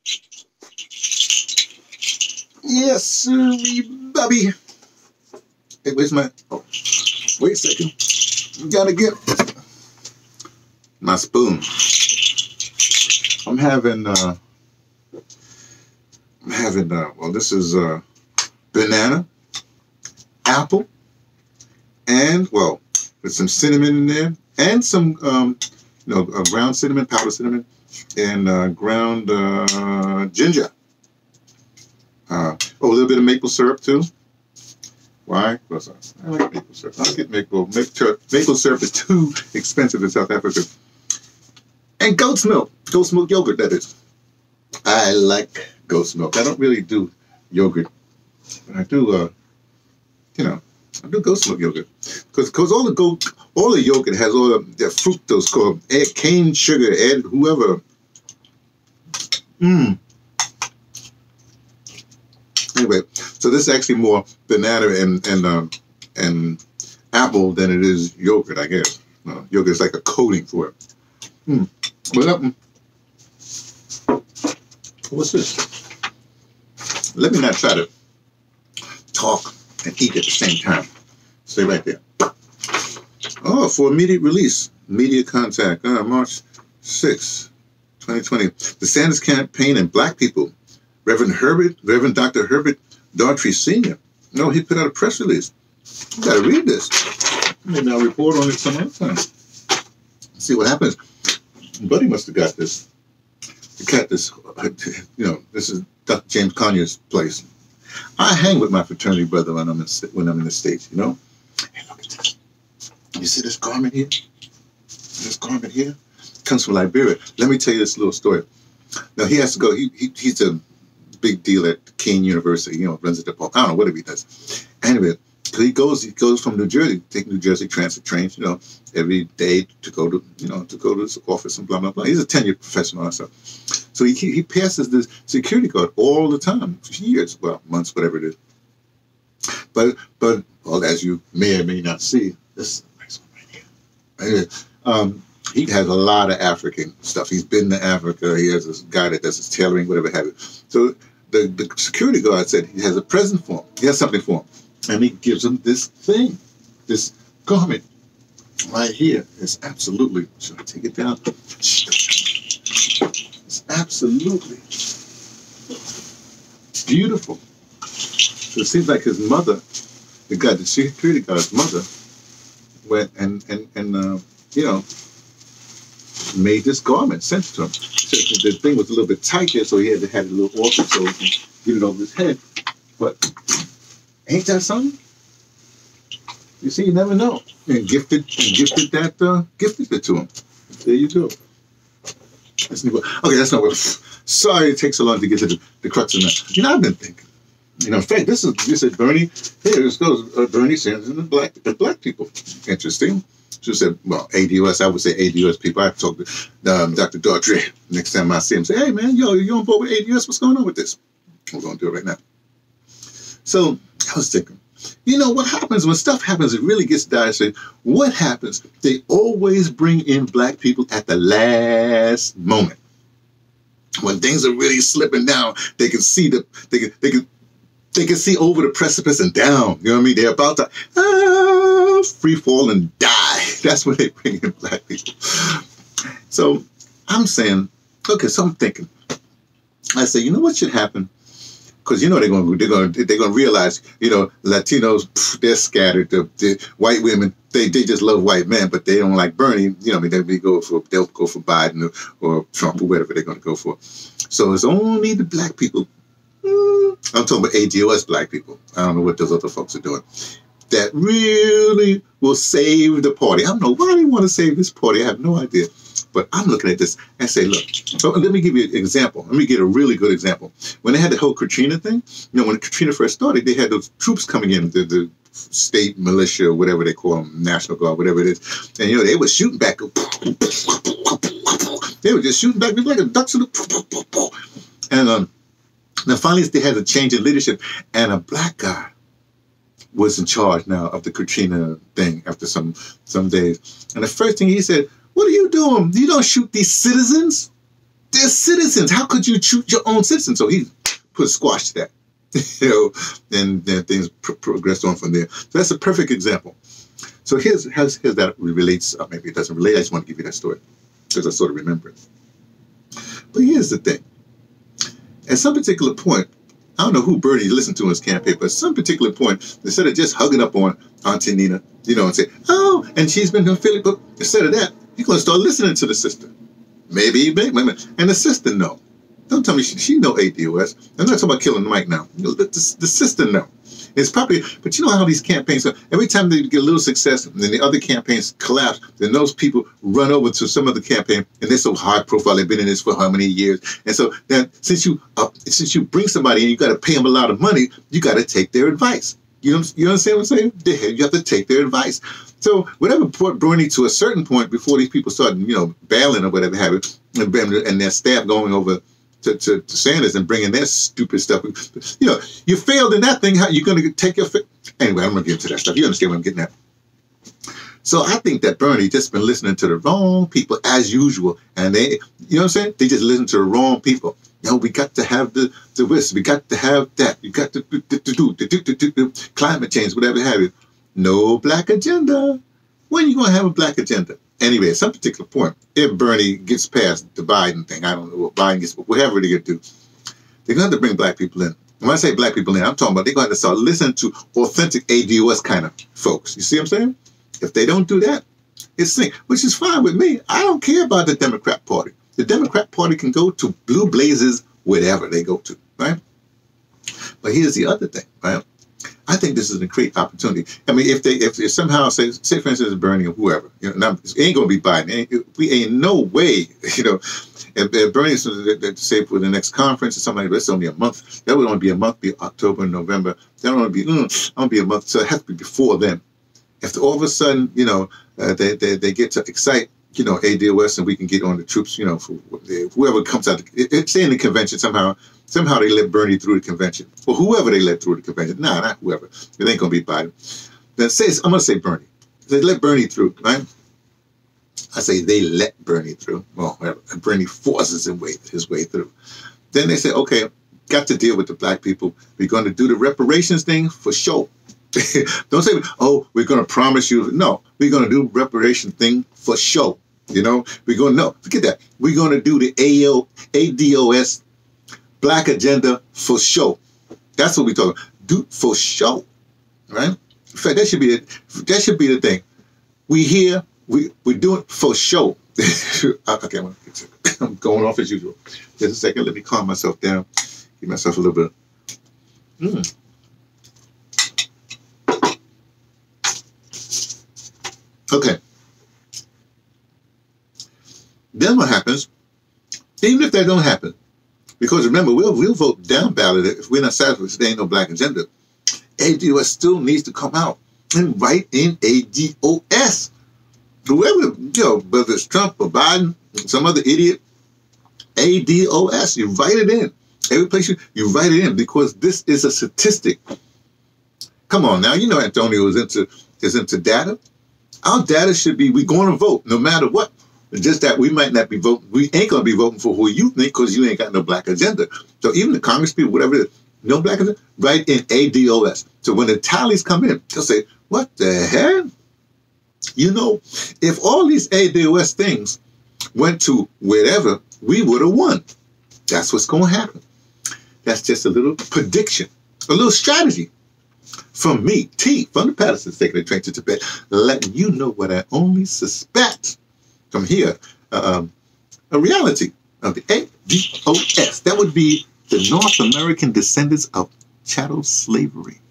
Yes, sir, Bobby. Hey, where's my... Oh, wait a second. Gotta get my spoon. I'm having, well, this is banana, apple, and, well, with some cinnamon in there, and some, ground cinnamon, powdered cinnamon, and ground ginger. A little bit of maple syrup, too. Why? Because I like maple syrup. I get maple syrup is too expensive in South Africa. And goat's milk yogurt, that is. I like goat's milk. I don't really do yogurt. I do, I do goat's milk yogurt. Because all the yogurt has all the fructose, called cane sugar, and whoever. Anyway, so this is actually more banana and apple than it is yogurt, I guess. Yogurt is like a coating for it. What's this? Let me not try to talk and eat at the same time. Stay right there. Oh, for immediate release, media contact, March 6, 2020. The Sanders campaign and black people. Reverend Dr. Herbert Daughtry Sr. No, he put out a press release. You gotta read this. Maybe I'll report on it some other time. See what happens. Buddy must have got this. He got this, this is Dr. James Conyers' place. I hang with my fraternity brother when I'm in the States, Hey, look at this. You see this garment here? This garment here? Comes from Liberia. Let me tell you this little story. Now, he has to go. He's a big deal at Keene University, runs at the park. I don't know what he does. Anyway, he goes from New Jersey, take New Jersey transit trains, every day to go to his office and blah, blah, blah. He's a tenured professional and stuff. So he passes this security guard all the time, for years, well, months, whatever it is. But well, as you may or may not see, this is a nice one right here. He has a lot of African stuff. He's been to Africa. He has this guy that does his tailoring, whatever have you. So the security guard said he has a present for him. He has something for him. And he gives him this thing, this garment right here. It's absolutely, should I take it down? It's absolutely beautiful. So it seems like his mother, the security guard's mother, went and made this garment, sent it to him. The thing was a little bit tight there, so he had to have a little orifice so he can get it over his head. But ain't that something? You see, you never know. And gifted it to him. There you go. Okay, that's not what. Sorry, it takes so long to get to the crux of that. I've been thinking. In fact, this is Bernie. Here, this goes Bernie Sanders and the black people. Interesting. She said, well, ADOS, I would say ADOS people. I have to talk to Dr. Daughtry next time I see him. Say, hey, man, you on board with ADOS? What's going on with this? We're going to do it right now. So I was thinking, what happens when stuff happens, it really gets dire. So what happens? They always bring in black people at the last moment. When things are really slipping down, they can see they can see over the precipice and down. You know what I mean? They're about to free fall and die. That's when they bring in black people. So I'm saying, okay, so I'm thinking. I say, what should happen? Because they're going to realize, Latinos, they're scattered. The white women, they just love white men, but they don't like Bernie. They'll go for Biden or Trump or whatever they're going to go for. So it's only the black people. I'm talking about ADOS black people. I don't know what those other folks are doing. That really will save the party. I don't know why they want to save this party. I have no idea. But I'm looking at this and say, look, so let me give you an example. Let me get a really good example. When they had the whole Katrina thing, when Katrina first started, they had those troops coming in, the state militia, or whatever they call them, National Guard, whatever it is. And, they were shooting back. They were just shooting back like a duck. And now finally they had a change in leadership, and a black guy was in charge now of the Katrina thing after some days. And the first thing he said, what are you doing? You don't shoot these citizens. They're citizens. How could you shoot your own citizens? So he put a squash to that. And then things progressed on from there. So that's a perfect example. So here's that relates. Maybe it doesn't relate. I just want to give you that story because I sort of remember it. But here's the thing. At some particular point, I don't know who Bernie listened to in his campaign, but at some particular point, instead of just hugging up on Auntie Nina, and say, oh, and she's been feeling, but instead of that, you're going to start listening to the sister. Maybe, and the sister know. Don't tell me she know ADOS. I'm not talking about killing Mike now. The sister know. It's probably, but you know how these campaigns are. Every time they get a little success, and then the other campaigns collapse, then those people run over to some other campaign, and they're so high profile. They've been in this for how many years, and so then since you bring somebody and you got to pay them a lot of money, you got to take their advice. You understand what I'm saying? You have to take their advice. So whatever brought Bernie to a certain point before these people started, bailing or whatever have it, and their staff going over to Sanders and bringing their stupid stuff. You failed in that thing. How you going to take your... Anyway, I'm going to get into that stuff. You understand what I'm getting at? So I think that Bernie just been listening to the wrong people as usual. And they, you know what I'm saying? They just listen to the wrong people. We got to have the this. We got to have that. You got to do climate change, whatever have you. No black agenda. When are you going to have a black agenda? Anyway, at some particular point, if Bernie gets past the Biden thing, I don't know what Biden gets, whatever they're going to do, they're going to have to bring black people in. When I say black people in, I'm talking about they're going to have to start listening to authentic ADOS kind of folks. You see what I'm saying? If they don't do that, it's thing, which is fine with me. I don't care about the Democrat Party. The Democrat Party can go to blue blazes, whatever they go to, right? But here's the other thing, right? I think this is a great opportunity. I mean, if somehow say for instance Bernie or whoever, now, it ain't gonna be Biden. We ain't no way, if Bernie's say for the next conference or something like that, it's only a month. That would only be a month, be October, November. That would only be a month. So it has to be before then. If all of a sudden, they get to excite, ADOS and we can get on the troops, for whoever comes out, say in the convention somehow they let Bernie through the convention. Or whoever they let through the convention. Nah, not whoever. It ain't going to be Biden. Then I'm going to say Bernie. They let Bernie through, right? I say they let Bernie through. Well, whatever. Bernie forces his way through. Then they say, okay, got to deal with the black people. We're going to do the reparations thing for sure. Don't say, oh, we're going to promise you. No, we're going to do reparation thing for sure. We're going to, no, forget that. We're going to do the ADOS black agenda for sure. That's what we're talking about. Do for sure, right? In fact, that should be the thing. We here, we're doing for sure. Okay, I'm going off as usual. Just a second. Let me calm myself down. Give myself a little bit. Okay. Then what happens? Even if that don't happen, because remember, we'll vote down ballot if we're not satisfied. There ain't no black agenda. ADOS still needs to come out and write in ADOS. Whoever, whether it's Trump or Biden, some other idiot, ADOS, you write it in. Every place you write it in because this is a statistic. Come on now, Antonio is into data. Our data should be, we're going to vote no matter what. Just that we might not be voting. We ain't going to be voting for who you think because you ain't got no black agenda. So even the Congress people, whatever it is, no black agenda, write in ADOS. So when the tallies come in, they'll say, what the heck? If all these ADOS things went to wherever, we would have won. That's what's going to happen. That's just a little prediction, a little strategy. From me, T, from the Pattersons, taking the train to Tibet, letting you know what I only suspect from here, a reality of the ADOS. That would be the North American descendants of chattel slavery.